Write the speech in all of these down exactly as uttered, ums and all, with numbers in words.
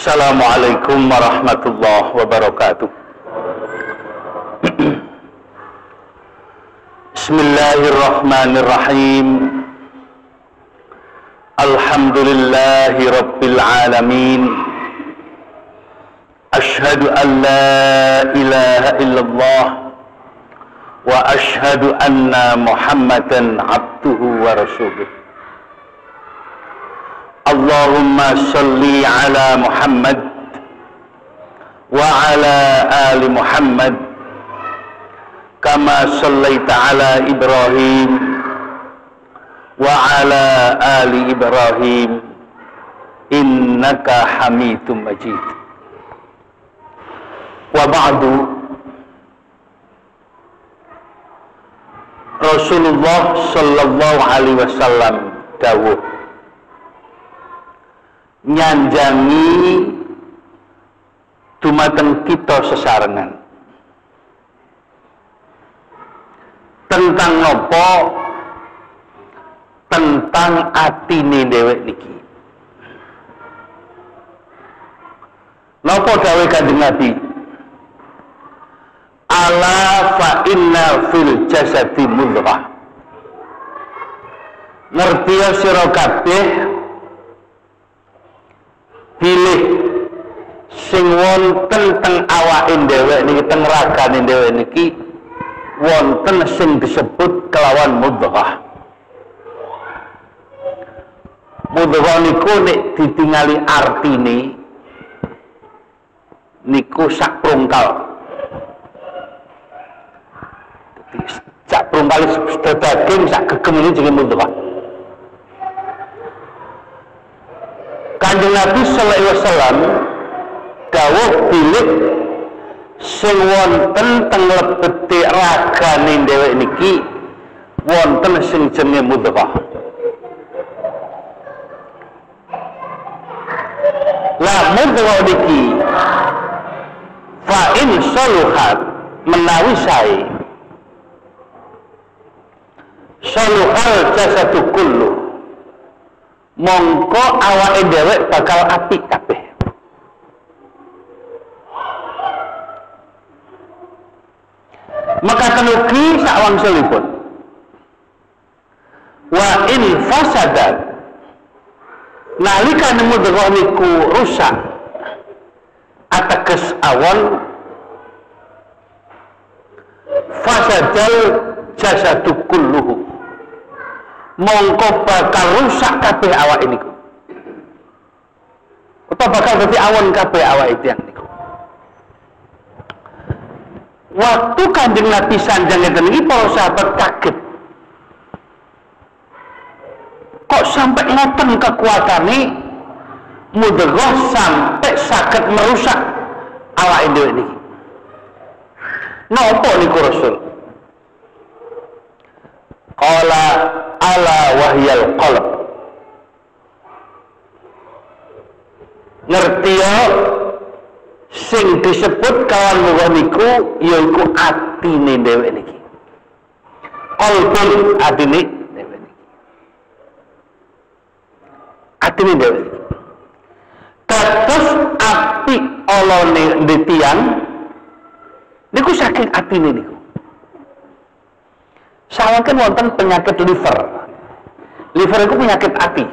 Assalamualaikum warahmatullahi wabarakatuh. Bismillahirrahmanirrahim. Alhamdulillahi rabbil alamin. Ashhadu an la ilaha illallah wa ashhadu anna Muhammadan abduhu wa rasuluh. Allahumma salli ala Muhammad wa ala ali Muhammad kama sallaita ala Ibrahim wa ala ali Ibrahim innaka Hamidum Majid. Wa ba'du. Rasulullah sallallahu alaihi wasallam dawuh nyanjangi dumateng kita sesarengan tentang nopo, tentang atine dhewek niki. Nopo dawuh Kanjeng Nabi? Ala fa inna fil jasadi mudghah. Ngerti sira kabeh pilih sing wonten teng awake dhewek niki, teng ragane dhewek niki wonten sing disebut kelawan mudghah. Mudghah niku nek ditingali artine niku sak prungkal. Dadi sak prungkal daging sak gegem ini jenenge mudghah. Kanjeng Nabi sallallahu alaihi wasallam dawuh bilih sing wonten teng lebete ragane dhewek niki wonten sing jenenge mudghah. La mudghah niki fa in saluhat menawi sae saluhal jasadu kullu, mongko awake dhewek bakal apik kabeh. Maka tenugi sakwangsulipun wa in fasadat nalika nemu mudghah niku rusak ateges awon fasadal jasadu kulluhu, mongko bakal rusak kabeh awake niku. Utawa bakal dadi awon kabeh awake tiyang niku. Waktu Kanjeng Nabi sanjang ngeten iki para sahabat kaget. Kok sampai ngoten kekuatane mudghah sampai saged merusak awake dhewe niki. Napa niku Rasul? Qala ala wahyal qalb. Ngerti ya sing disebut kawan mudghah niku yaiku atine dhewek niki. Qalbun atine dhewek niki. Atine dhewek niki. Kados api olone ndetian niku saking atine niku. Sawanken wonten penyakit liver. Liver itu penyakit ati.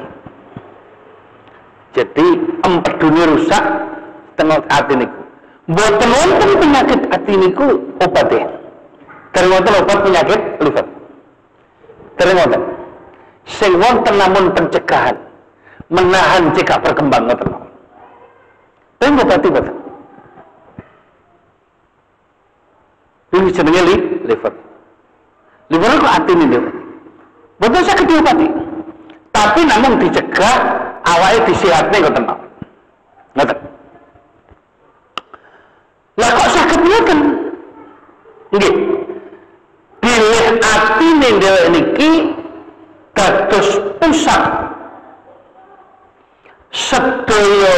Jadi empedune rusak tengok ati niku. Mboten wonten penyakit ati niku obate. Dereng wonten obat penyakit liver. Dereng wonten. Sing wonten namun pencegahan, menahan cekak berkembang ngoten. Tapi obati boten. Ini jenenge liver. Liver kok atine niku. Boten saged diobati. Tapi namun dicegah awake disihatne ngoten. Ngoten. Lah kok saged ngoten? Nggih. Bilih atine dhewek niki dados pusat sedaya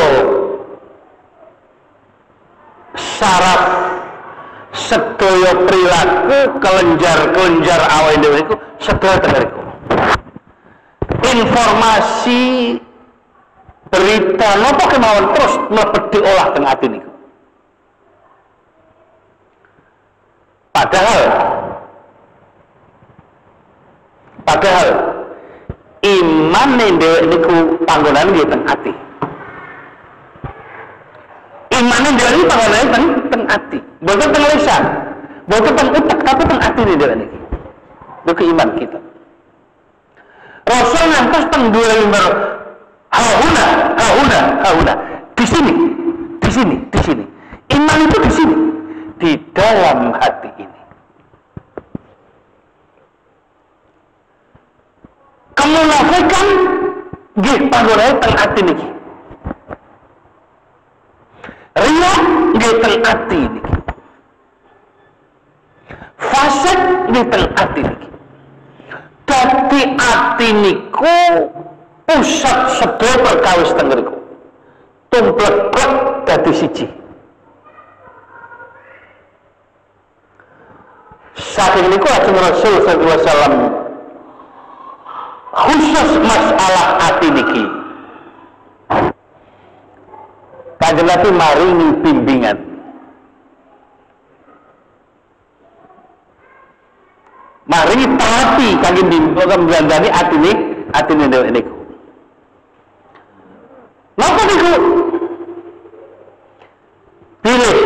saraf, sedaya perilaku, kelenjar-kelenjar awake dhewe iku sedaya teng mriku. Informasi berita napa kemawon terus mlebet diolah teng ati niku. Padahal padahal iman dhewek niku panggonane nggih teng ati. Iman dhewek niku panggonane teng teng ati, boten teng lisan, boten teng utek, tapi teng ati dhewek niki. Niku iman kita. Rasul ngantos teng dua lembar hauna, hauna, hauna. Di sini, di sini, di sini. Iman itu di sini, di dalam hati ini. Kemunafikan nggih panggonane teng ati niki. Riya nggih teng ati niki. Fasik nggih teng ati niki. Dadi ati niku pusat sedaya perkawis teng mriku. Tumplek dadi siji. Saking niku Rasul sallallahu alaihi wasallam khusus masalah ati niki. Kanjeng Nabi maringi bimbingan. Maringi tapi kanjeng bimbingan ngandani ati niki, ati niku. Napa niku? Pilih.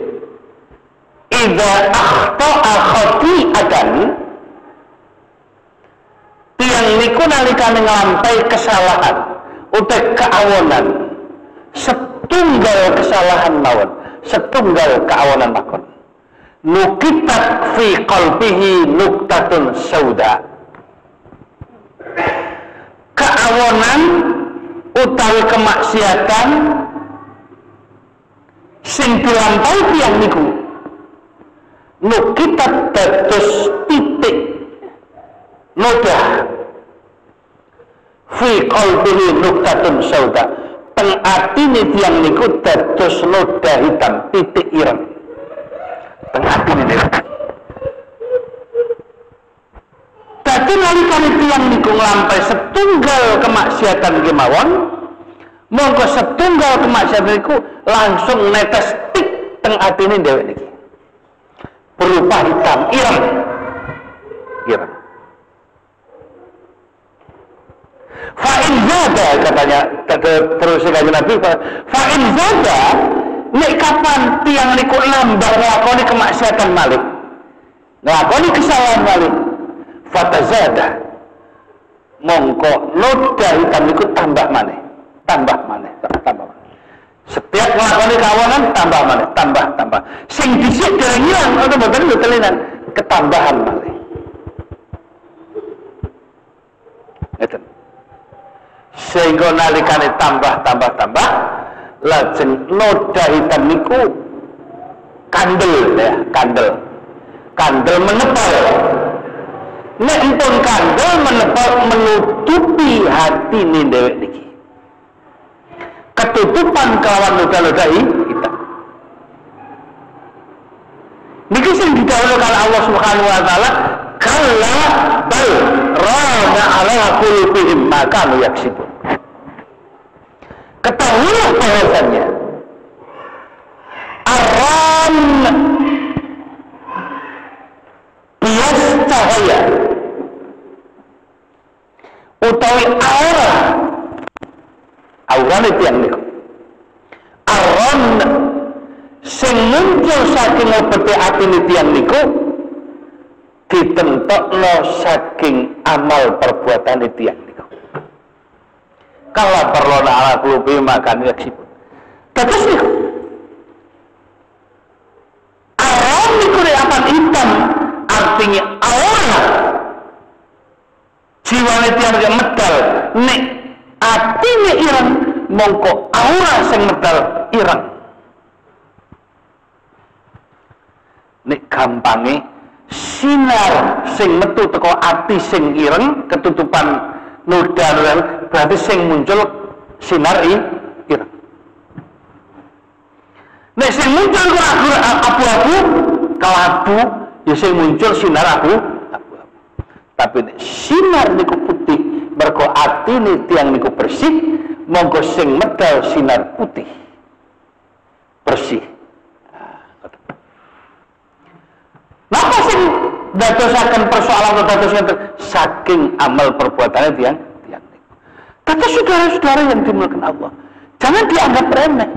Idza akhta'a khati'atan, tiang niku nalikane nglampahi kesalahan utawa keawonan, setunggal kesalahan mawon, setunggal keawonan mawon. Nukitat fi qalbihi nuktatun sauda. Keawonan utawi kemaksiatan sing dilampahi tiyang niku nukitat dados titik noda fi qalbihi nuktatun sauda. Teng atine tiyang niku dados noda hitam, titik ireng. Teng atine niku. Dadi nalikane tiyang niku nglampahi setunggal kemaksiatan kemawon, monggo setunggal kemaksiatan niku langsung netes tik teng atine dhewek niki. Berupa hitam, ireng. Ireng. Fa'in zada katanya, kata terus kanjeng Nabi, fa'in zada nek kapan tiang niku nambah nglakoni kemaksiatan malih, nglakoni kesalahan malih, fatazada mongko noda hitam niku tambah maneh, tambah maneh, tambah maneh. Setiap nglakoni kawonan tambah maneh, tambah tambah. Sing dhisik dereng ilang ora mboten ketelinan, ketambahan malih. Ngeten. Sehingga nalikane tambah tambah tambah lajeng noda hitam niku kandel ya, kandel. Kandel menebal. Nek empun kandel menebal menutupi hati nih dhewek niki. Ketutupan kelawan noda-noda hitam. Niki sing didhawuhkan Allah Subhanahu wa taala, kalla bal rana ala qulubihim ma kanu yaksibun. Ketahuilah bahwasannya aran bias cahaya utawi aura aura itu yang niku aran sing muncul saking lebete atine tiyang niku ditentokno saking amal perbuatan tiyang niku. Kalau perlu ala kulubi makan yaksibun. Terus niku aran niku apan hitam, artinya aura jiwane tiyang medal, nek atine ireng mongko aura sing medal ireng. Nek gampange sinar sing metu teko ati sing ireng ketutupan noda-noda berarti sing muncul sinar i ireng. Nek sing muncul abu-abu kelabu ya sing muncul sinar abu abu-abu. Tapi nek sinar niku putih mergo atine tiyang niku bersih monggo sing medal sinar putih bersih. Napa sing dadosaken persoalan dadosaken saking amal perbuatannya tiang tiang niku. Kata saudara-saudara yang dimuliakan Allah, jangan dianggap remeh.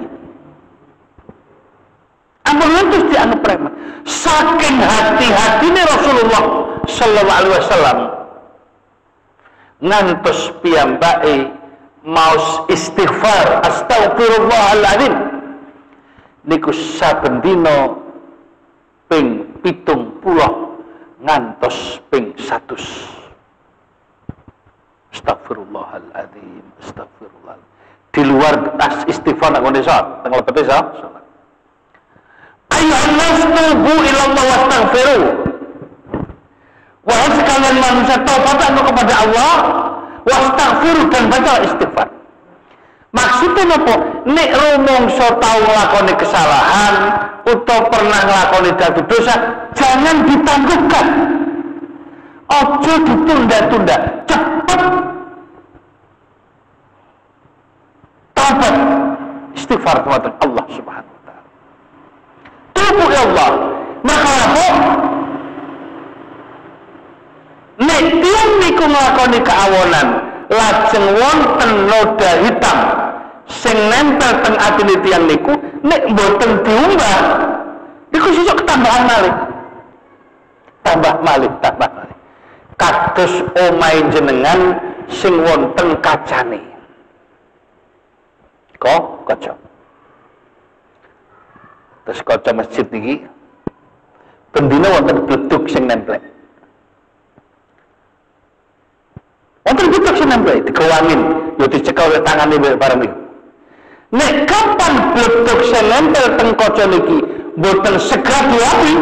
Ampun terus dianggap remeh. Saking hati-hatinya Rasulullah Sallallahu Alaihi Wasallam ngantos piyambake maos istighfar astagfirullahaladzim niku saben dina ping pitung puluh ngantos ping satus. Astagfirullahaladzim, astagfirullah. Di luar tas istighfar nang ngene salat, teng lebete salat. Ayyuhan nas tubu ilallah wastaghfiru. Wahai sekalian manusia, taubatlah kepada Allah, wastaghfiru, dan baca istighfar. Maksudnya apa? Nek rumangsa tau nglakoni kesalahan utawa pernah nglakoni dadi dosa, jangan ditangguhkan. Ojo ditunda-tunda, cepat taubat istighfar kepada Allah Subhanahu wa taala. Tubu ya Allah. Maka apa? Nek tiyang niku nglakoni keawonan, lajeng wonten noda hitam sing nempel teng atine tiyang niku, nek mboten diumbah niku sesuk ketambahan malih. Tambah malih, tambah malih. Kados omahe jenengan sing wonten kacane. Kok kaca. Terus kaca masjid niki bendina wonten bledug sing nempel. Wonten bledug sing nempel digawangin, ya dicekel oleh tangane bareng niku. Nek kapan bledug sing nempel teng kaca niki mboten segera diapi,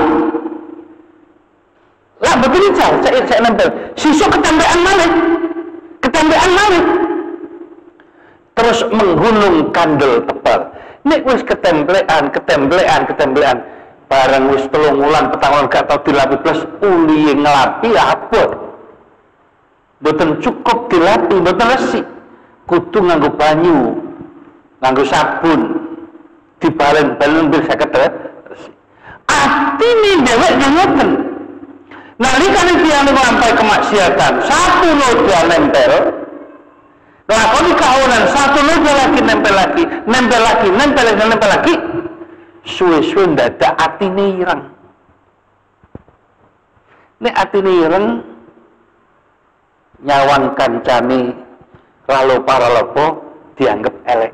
lah betul jauh, saya, saya nempel. Sisuk ketambahan malih, ketambahan malih. Terus menggulung kandel tebal. Nek wis ketemplean, ketemplean, ketemplean. Barang wis telung wulan, petang wulan gak tau dilapi plus uli ngelapi abot. Boten cukup dilapi, boten resik. Kudu nganggo banyu, nganggo sabun, dibalen-balen bir saged resik. Atine dhewek ngoten. Nalika tiyang nglampahi kemaksiatan, satu noda nempel, lakoni kaonan, satu noda lagi nempel lagi, nempel lagi, nempel lagi, nempel lagi, suwe-suwe ndadak atine ireng. Nek atine ireng, nyawang kancane lalu para lepo dianggap elek.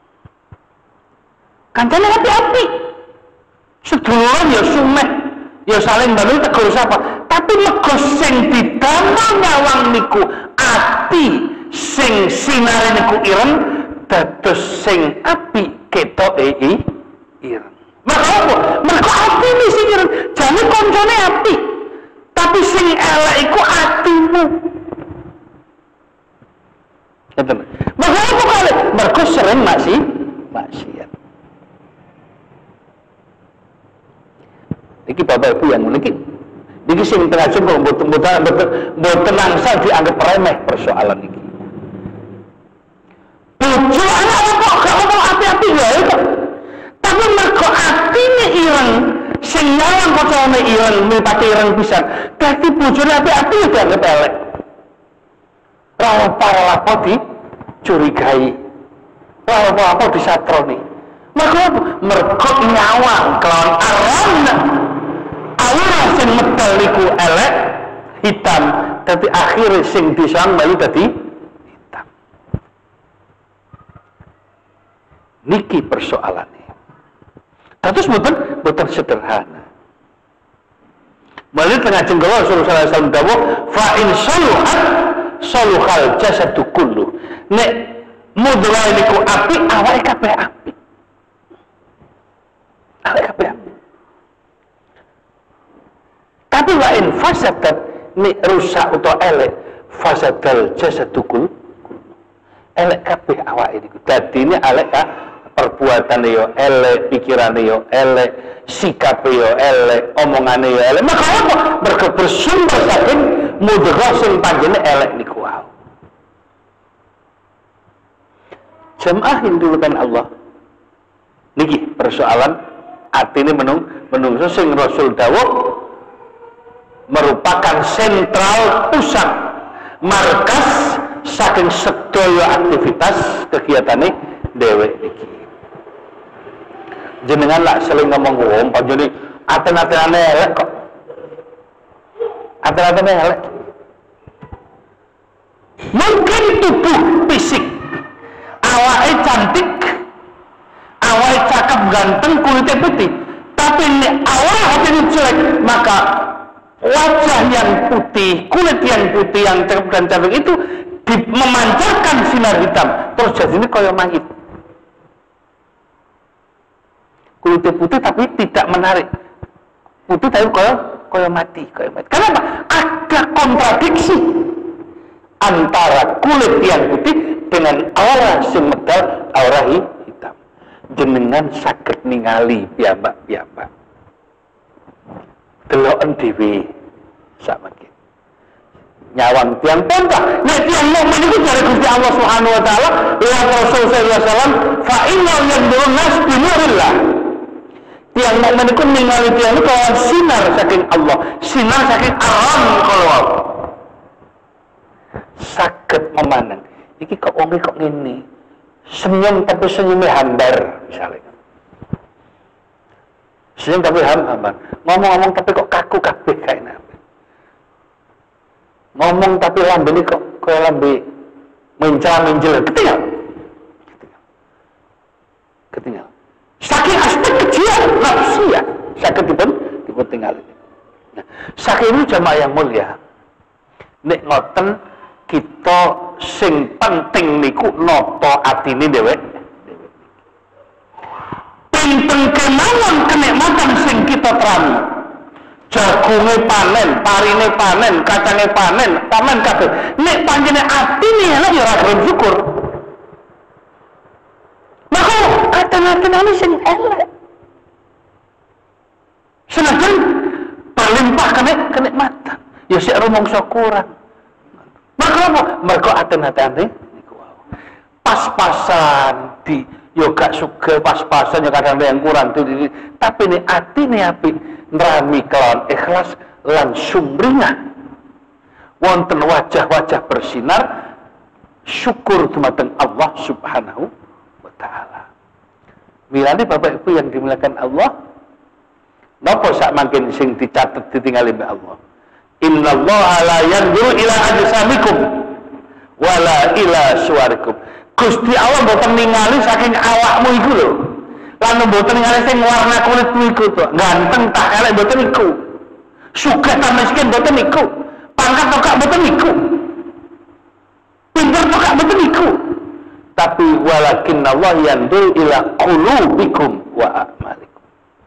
Kancane api-api, seduluran ya sumeh, ya saling bantu tegur sapa. Tapi mergo sing didamel nyawang niku ati sing sinare niku ireng, dados sing api ketoke ireng. Maka apa? Mergo ati ini sing ireng, jane koncone api. Tapi sing elek iku atimu. Ngeten. Maka apa kali? Mergo sering maksi maksiat. Iki Bapak Ibu yang niki niki sing tengah jengkol mboten mboten angsal dianggap remeh persoalan iki. Bojo anak kok gak ngomong api-api wae kok. Tapi mergo atine ireng, sing nyawang kocone ireng, mripate ireng pisan. Dadi bojone api-api ya dianggap elek. Rawa para lapo dicurigai. Rawa apa disatroni. Mergo mergo nyawang kelawan aran awal sing medal niku elek hitam, tapi akhirnya sing disang malu tadi hitam. Niki persoalannya. Terus betul betul sederhana. Malah tengah jenggowo Rasulullah sallallahu alaihi wasallam dawuh, fa in saluhat saluhal jasadu kullu. Nek mudra niku api, awake kabeh api. Awake kabeh api. Tapi wa in fasadat ni rusak utawa elek fasadal jasadukul elek kabeh awake niku. Dadine elek ka perbuatane yo elek, pikirane yo elek, sikape yo elek, omongane yo elek. Maka apa? Mergo bersumber saking mudghah sing panjene elek niku wae. Jamaah yang dilakukan Allah. Niki persoalan atine menung menungso sing Rasul dawuh merupakan sentral pusat markas saking sedaya aktivitas kegiatane dhewek iki. Jenengan lah sering ngomong wong panjene aten-atene elek kok. Aten-atene elek. Mungkin tubuh fisik awake cantik, awake cakep ganteng, kulitnya putih, tapi nek awake hatinya jelek, maka wajah yang putih, kulit yang putih yang cakep dan cantik itu memancarkan sinar hitam, terus jadinya kaya mayit. Kulitnya putih tapi tidak menarik, putih tapi kaya kaya mati, kaya mati. Kenapa? Ada kontradiksi antara kulit yang putih dengan aura sing medal aura hitam. Jenengan saged ningali piyambak-piyambak. Deloken dhewe sakmene. Nyawang tiang pontah, nek tiang mukmin iku dari Gusti Allah Subhanahu wa taala, ya Rasul sallallahu alaihi wasallam, fa inna yanzurun nas bi nurillah. Tiang mukmin iku ningali tiang iku kelawan sinar saking Allah, sinar saking alam kalau saged memandang. Iki kok wong kok ngene. Senyum tapi senyumnya hambar misalnya. Senyum tapi hambar. Ngomong-ngomong tapi kok kaku kabeh kae napa. Ngomong tapi lambene kok kaya lambe mencah-menjel ketinggal. Ketinggal. Ketinggal. Saking aspek kecil nafsu ya, saged dipun dipun tinggal. Nah, saking jamaah yang mulia. Nek ngoten kita sing penting niku nata atine dhewek dhewek. Pinten kemawon kenikmatan sing kita terami. Jagunge panen, parine panen, kacange panen, panen kabeh. Nek panjene atine elek ya ora gelem syukur. Maka atan-atane sing elek. Senajan berlimpah kenikmatan, ya sik rumangsa kurang. Maka apa? Mergo aten-atene niku wae. Pas-pasan di yo gak suka pas-pasan yo kadang yang kurang tuh, tapi nek atine apik nrami kelawan ikhlas lan sumringah wonten wajah-wajah bersinar syukur dumateng Allah Subhanahu wa taala. Milane Bapak Ibu yang dimuliakan Allah, napa sak mangken sing dicatet ditingali mbek Allah? Innallaha la yanzuru ila ajsamikum wala ila suwarikum. Gusti Allah mboten ningali saking awakmu iku lho. Lan mboten ningali sing warna kulitmu iku to. Ganteng tak elek mboten iku. Sugih ta miskin mboten iku. Pangkat to gak mboten iku. Pinter to gak mboten iku. Tapi walakinnallaha yanzuru ila qulubikum wa a'malikum.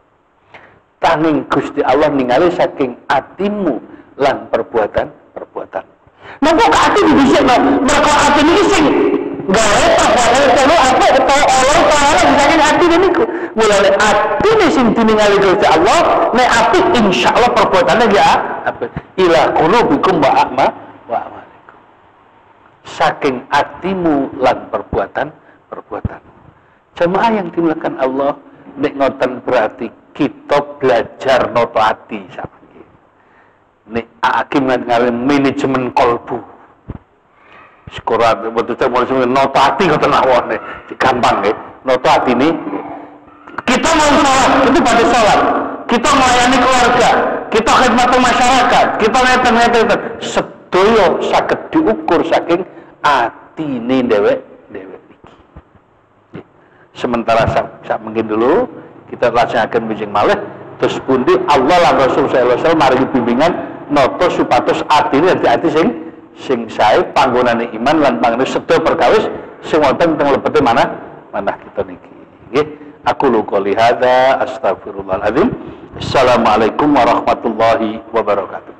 Tanging Gusti Allah ningali saking atimu lan perbuatan-perbuatan. Napa kok ati dibisikno? Mergo ati niki sing gawe apa kono apa utawa Allah taala saking ati niku. Mulane atine sing diningali Gusti Allah, nek apik insyaallah perbuatane ya apik. Ila qulubikum wa a'ma wa amalikum. Saking atimu lan perbuatan-perbuatan. Jemaah yang dimuliakan Allah, nek ngoten berarti kita belajar noto ati sampeyan. Nek hakim ngalih manajemen kolbu. Sekolah betul saya mulai sebenarnya noto ati ngoten mawon nek gampang nggih. Noto ati ini kita mau sholat, itu pada sholat. Kita melayani keluarga, kita khidmat masyarakat, kita ngeten-ngeten. Sedaya saged diukur saking atine dhewek-dhewek iki. Sementara sak mungkin dulu kita laksanakan bijing malih terus pundi Allah lan Rasul sallallahu alaihi wasallam maringi bimbingan nata supados atine dadi ati sing sing sae panggonane iman lan panggonane sedaya perkawis sing wonten teng lebete manah manah kita niki. Nggih, aku lu qouli hadza astaghfirullahal azim. Assalamualaikum warahmatullahi wabarakatuh.